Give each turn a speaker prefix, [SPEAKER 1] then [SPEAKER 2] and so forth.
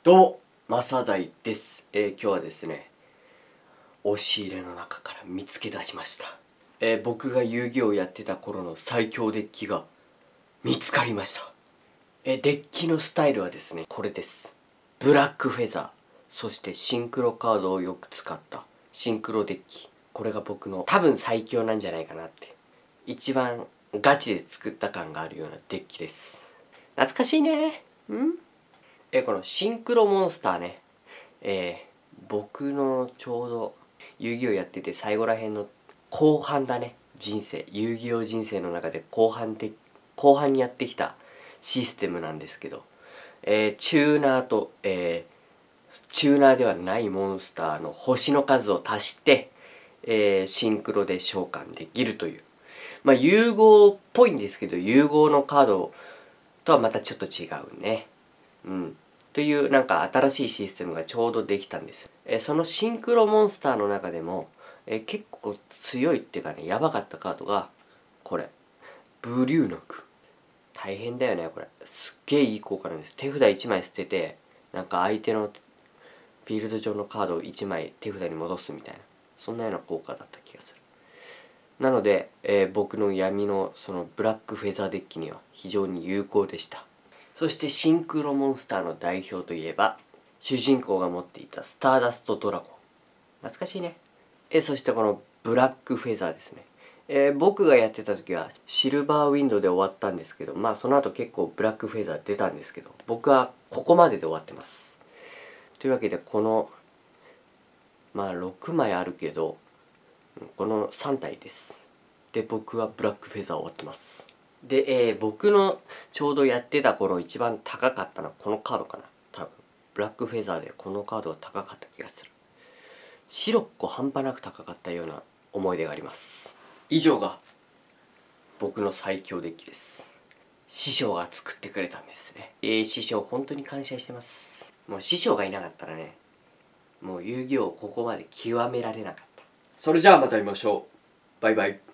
[SPEAKER 1] どうも、マサダイです。今日はですね、押し入れの中から見つけ出しました。僕が遊戯王やってた頃の最強デッキが見つかりました。デッキのスタイルはですね、これです。ブラックフェザー、そしてシンクロカードをよく使ったシンクロデッキ。これが僕の多分最強なんじゃないかなって。一番ガチで作った感があるようなデッキです。懐かしいね。このシンクロモンスターね、僕のちょうど遊戯王やってて最後らへんの後半だね、遊戯王人生の中で後半にやってきたシステムなんですけど、チューナーと、チューナーではないモンスターの星の数を足して、シンクロで召喚できるという、融合っぽいんですけど、融合のカードとはまたちょっと違うね。というなんか新しいシステムがちょうどできたんです。そのシンクロモンスターの中でも、結構強いっていうかね、やばかったカードがこれ、ブリューノク。大変だよねこれ。すっげえいい効果なんです。手札1枚捨てて、なんか相手のフィールド上のカードを1枚手札に戻すみたいな、そんなような効果だった気がする。なので、僕の闇のそのブラックフェザーデッキには非常に有効でした。そしてシンクロモンスターの代表といえば、主人公が持っていたスターダストドラゴン。懐かしいね。そしてこのブラックフェザーですね。僕がやってた時はシルバーウィンドウで終わったんですけど、その後結構ブラックフェザー出たんですけど、僕はここまでで終わってます。というわけでこの6枚あるけど、この3体です。で、僕はブラックフェザー終わってます。で、僕のちょうどやってた頃一番高かったのはこのカードかな。多分ブラックフェザーでこのカードが高かった気がする。白っこ半端なく高かったような思い出があります。以上が僕の最強デッキです。師匠が作ってくれたんですね。師匠本当に感謝してます。もう師匠がいなかったらね、もう遊戯王をここまで極められなかった。それじゃあまた会いましょう。バイバイ。